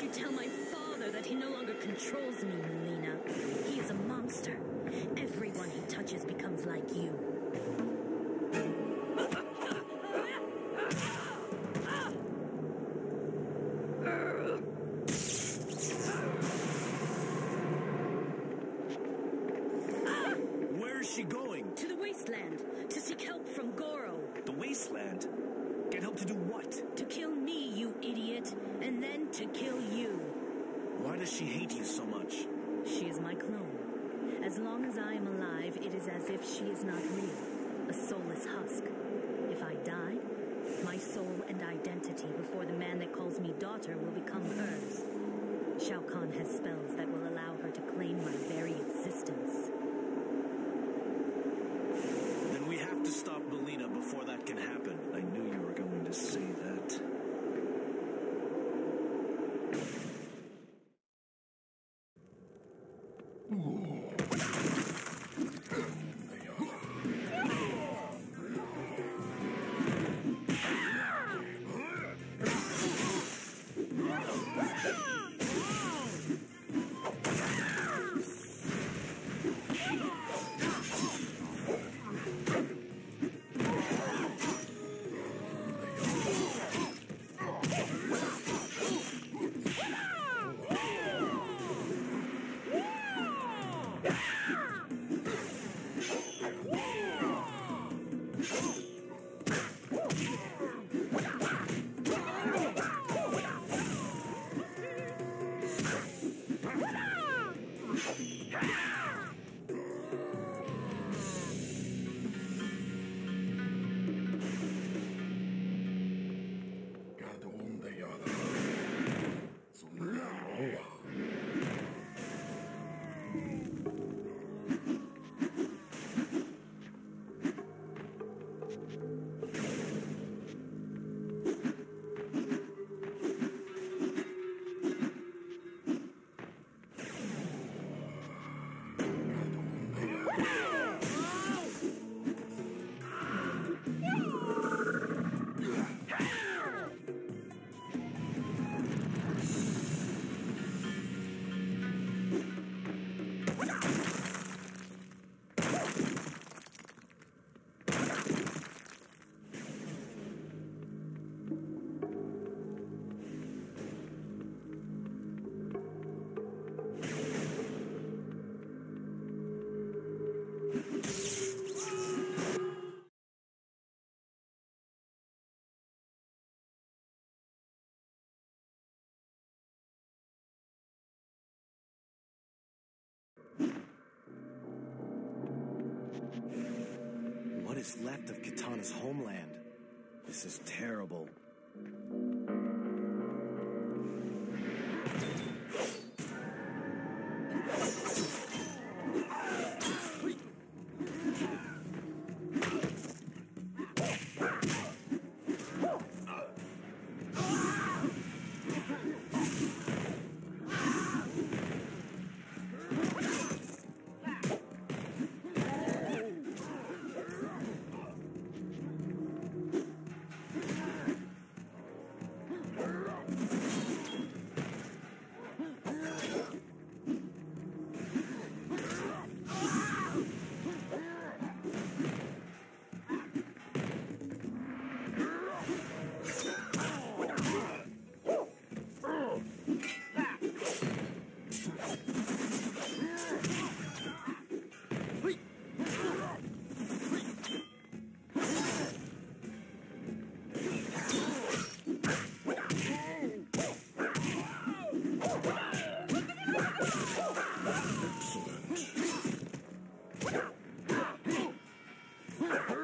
you tell my father that he no longer controls me, Melina. He is a monster. Everyone he touches becomes like you. Where is she going? To the wasteland, to seek help from Goro. The wasteland? Get help to do what? To kill me, you idiot, and then to kill you. Why does she hate you so much? She is my clone. As long as I am alive, it is as if she is not real, a soulless husk. If I die, my soul and identity before the man that calls me daughter will become hers. Shao Kahn has spells that will allow her to claim my very existence. Then we have to stop Melina before that can happen. I knew you were going to say that. What is left of Kitana's homeland? This is terrible. Excellent.